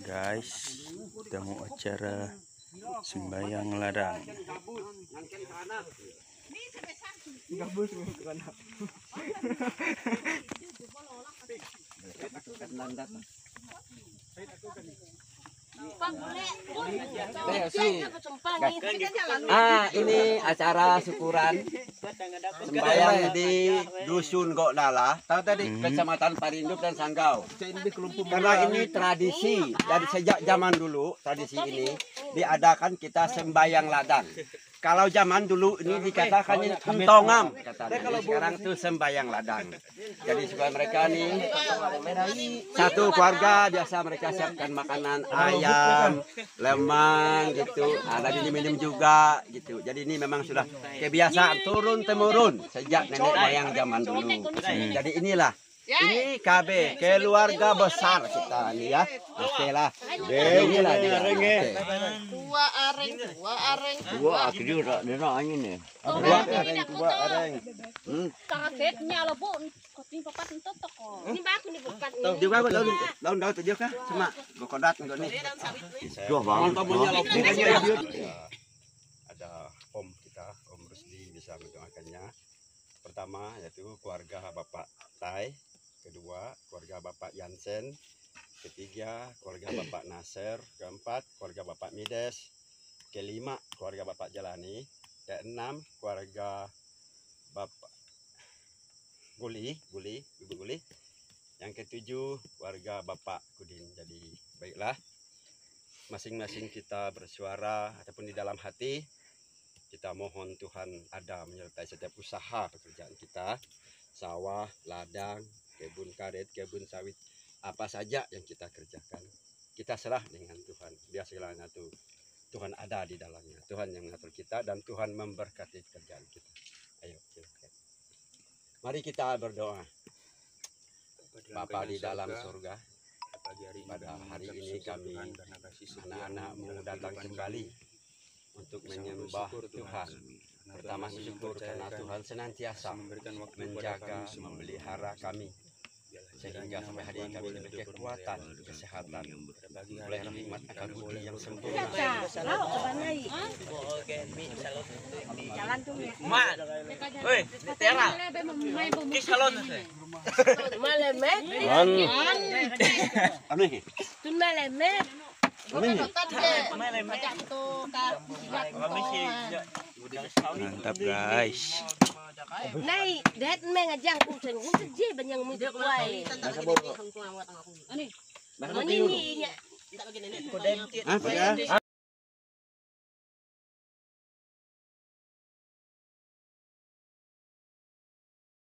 Guys, temu acara sembayang ladang. Ini acara syukuran sembahyang di Dusun Goknala, tahu tadi Kecamatan Parindup dan Sanggau. Karena ini tradisi dari sejak zaman dulu, tradisi ini diadakan kita sembahyang ladang. Kalau zaman dulu ini dikatakan entongam, katanya. Sekarang tuh sembahyang ladang. Jadi supaya mereka nih satu keluarga biasa mereka siapkan makanan ayam, lemang gitu. Ada minum juga gitu. Jadi ini memang sudah kebiasaan turun temurun sejak nenek moyang zaman dulu. Jadi inilah. Ini KB keluarga besar kita nih ya. Oke lah. Inilah dia. Dua areng. Dua akhirnya dia angin nih. Dua areng. Kagetnya lo bu, kopi papat itu toko. Ini baku nih papat. Di bawah daun tujuh kah? Cuma gokodat untuk nih. Dua bang. Ada Om kita, Om Rusdi bisa mendoakannya. Pertama yaitu keluarga Bapak Tai, kedua keluarga Bapak Yansen, ketiga keluarga Bapak Nasir, keempat keluarga Bapak Mides, kelima keluarga Bapak Jalani, keenam keluarga Bapak Ibu Guli, yang ketujuh keluarga Bapak Kudin. Jadi baiklah, masing-masing kita bersuara ataupun di dalam hati kita mohon Tuhan ada menyertai setiap usaha pekerjaan kita, sawah, ladang, kebun karet, kebun sawit, apa saja yang kita kerjakan. Kita serah dengan Tuhan. Biasanya tuh Tuhan ada di dalamnya. Tuhan yang mengatur kita dan Tuhan memberkati pekerjaan kita. Ayo silakan. Mari kita berdoa. Bapa di dalam surga, pada hari ini kami anak-anakmu datang kembali untuk menyembah Tuhan. Pertama bersyukur karena Tuhan senantiasa menjaga, memelihara kami sehingga sampai hari ini kami diberi kekuatan, kesehatan oleh rahmat akal budi yang sempurna. Mantap guys. Này, đét mẹ ngajang cũng thành cũng rất dễ bên yang mình quay. Ini.